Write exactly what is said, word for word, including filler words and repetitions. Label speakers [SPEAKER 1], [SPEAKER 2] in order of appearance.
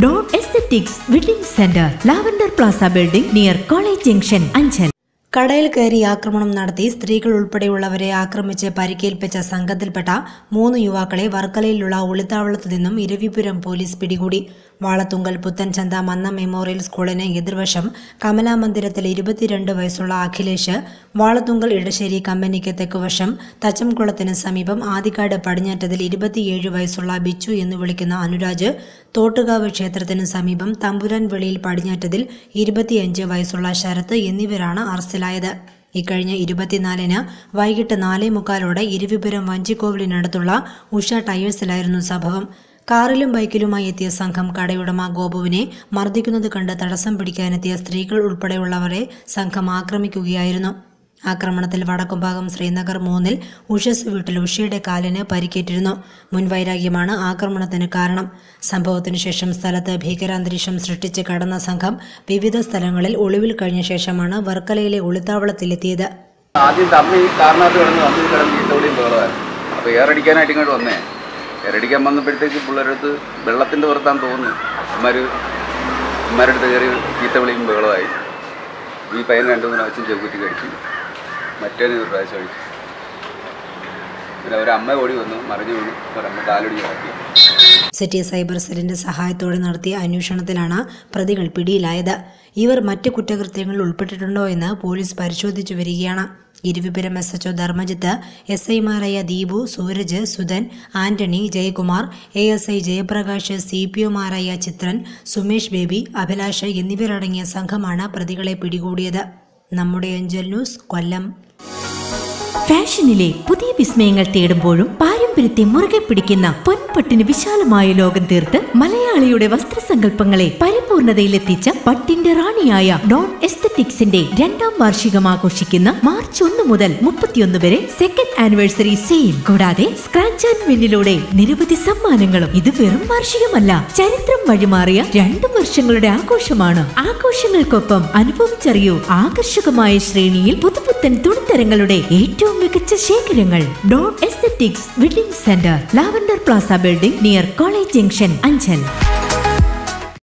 [SPEAKER 1] Dawn Aesthetics Wedding Center, Lavender Plaza Building near College Junction, Anchal.
[SPEAKER 2] കടയിൽ കയറി ആക്രമണം നടത്തി സ്ത്രീകൾ ഉൾപ്പെടെയുള്ളവരെ ആക്രമിച്ച് പരിക്കേൽപ്പിച്ച സംഘത്തിൽപ്പെട്ട മൂന്ന് യുവാക്കളെ വർക്കലയിലുള്ള ഒളിത്താവളത്തു നിന്നും ഇരവിപുരം പോലീസ് പിടികൂടി. വാളത്തുങ്കൽ പുത്തൻചന്ത മന്ന മെമ്മോറിയൽ സ്കൂളിന് എതിർവശം കമലാ മന്ദിരത്തിൽ ഇരുപത്തിരണ്ട് വയസ്സുള്ള അഖിലേഷ്, വാളത്തുങ്കൽ ഇടശ്ശേരി കമ്പനിക്ക് തെക്കുവശം തച്ചംകുളത്തിന് സമീപം ആദിക്കാട് പടിഞ്ഞാറ്റതിൽ ഇരുപത്തിയേഴ് വയസ്സുള്ള ബിച്ചു എന്ന് വിളിക്കുന്ന അനുരാജ്, തോട്ടുകാവ് ക്ഷേത്രത്തിന് സമീപം തമ്പുരാൻ വെളിയിൽ പടിഞ്ഞാറ്റതിൽ ഇരുപത്തിയഞ്ച് വയസ്സുള്ള ശരത്ത് എന്നിവരാണ് അറസ്റ്റിലായത്. ഇക്കഴിഞ്ഞ ഇരുപത്തിനാലിന് വൈകിട്ട് നാലേ മുക്കാലോടെ ഇരവിപുരം വഞ്ചിക്കോവിലിനടുത്തുള്ള ഉഷ ടയേഴ്സിലായിരുന്നു സംഭവം. കാറിലും ബൈക്കിലുമായി എത്തിയ സംഘം കടയുടമ ഗോപുവിനെ മർദ്ദിക്കുന്നത് കണ്ട് തടസ്സം പിടിക്കാനെത്തിയ സ്ത്രീകൾ ഉൾപ്പെടെയുള്ളവരെ സംഘം ആക്രമിക്കുകയായിരുന്നു. ആക്രമണത്തിൽ വടക്കുംഭാഗം ശ്രീനഗർ മൂന്നിൽ ഉഷസ് വീട്ടിൽ ഉഷയുടെ കാലിന് പരിക്കേറ്റിരുന്നു. മുൻവൈരാഗ്യമാണ് ആക്രമണത്തിന് കാരണം. സംഭവത്തിനു ശേഷം സ്ഥലത്ത് ഭീകരാന്തരീക്ഷം സൃഷ്ടിച്ച് കടന്ന സംഘം വിവിധ സ്ഥലങ്ങളിൽ ഒളിവിൽ കഴിഞ്ഞ ശേഷമാണ് വർക്കലയിലെ ഒളിത്താവളത്തിലെത്തിയത്.
[SPEAKER 3] ആദ്യം തമ്മി കാറിനകത്ത് കിടന്ന് വന്ന് കിടന്ന് ചീത്തവിളിയും ബഹളമായിരുന്നു. അപ്പോൾ എയറടിക്കാനായിട്ട് ഇങ്ങോട്ട് വന്നേ എയറടിക്കാൻ വന്നപ്പോഴത്തേക്ക് പിള്ളേരടുത്ത് വെള്ളത്തിൻ്റെ പുറത്താന്ന് തോന്നുന്നു അമ്മമാർ അമ്മമാരുടെ അടുത്ത് കയറി ചീത്തവിളിയും ബഹളമായി. ഈ പയ്യൻ രണ്ടു മൂന്ന് പ്രാവശ്യം ചെകുറ്റി കടിച്ചു, മറ്റേന് ഒരു പ്രാവശ്യം അടിച്ചു. പിന്നെ ഒരമ്മ ഓടി വന്നു, മറിഞ്ഞു വീണു, ഒരമ്മ കാലൊടി ഇറക്കി.
[SPEAKER 2] സിറ്റി സൈബർ സെല്ലിന്റെ സഹായത്തോടെ നടത്തിയ അന്വേഷണത്തിലാണ് പ്രതികൾ പിടിയിലായത്. ഇവർ മറ്റ് കുറ്റകൃത്യങ്ങളിൽ ഉൾപ്പെട്ടിട്ടുണ്ടോ എന്ന് പോലീസ് പരിശോധിച്ചു വരികയാണ്. Eravipuram S H O Dharmajith, S ഐമാരായ Deepu, Sooraj, Sudhan, Antony, Jayakumar, A S I Jayaprakash, C P ഒമാരായ ചിത്രൻ, സുമേഷ് ബേബി, അഭിലാഷ് എന്നിവരടങ്ങിയ സംഘമാണ് പ്രതികളെ പിടികൂടിയത്. നമ്മുടെ അഞ്ചൽ ന്യൂസ്, കൊല്ലം.
[SPEAKER 1] ഫാഷനിലെ പുതിയ വിസ്മയങ്ങൾ തേടുമ്പോഴും പാരമ്പര്യത്തെ മുറുകെ പിടിക്കുന്ന പൊൻപട്ടിന് വിശാലമായ ലോകം തീർത്ത് മലയാളിയുടെ വസ്ത്രസങ്കല്പങ്ങളെ പരിപൂർണതയിലെത്തിച്ച പട്ടിന്റെ റാണിയായ ഡോൺ എസ്തെറ്റിക്സിന്റെ രണ്ടാം വാർഷികം ആഘോഷിക്കുന്ന മാർച്ച് ഒന്ന് മുതൽ മുപ്പത്തിയൊന്ന് വരെ സെക്കൻഡ് ആനിവേഴ്സറി സെയിൽ. കൂടാതെ സ്ക്രാച്ച് ആൻഡ് വിന്നിലൂടെ നിരവധി സമ്മാനങ്ങളും. ഇത് വെറും വാർഷികമല്ല, ചരിത്രം വഴിമാറിയ രണ്ടു വർഷങ്ങളുടെ ആഘോഷമാണ്. ആഘോഷങ്ങൾക്കൊപ്പം അനുഭവിച്ചറിയൂ ആകർഷകമായ ശ്രേണിയിൽ പുതുപുത്തൻ തുണിത്തരങ്ങളുടെ ഏറ്റവും മികച്ച ശേഖരങ്ങൾ. Don aesthetics wedding centre, Lavender Plaza building near college junction, Anchal.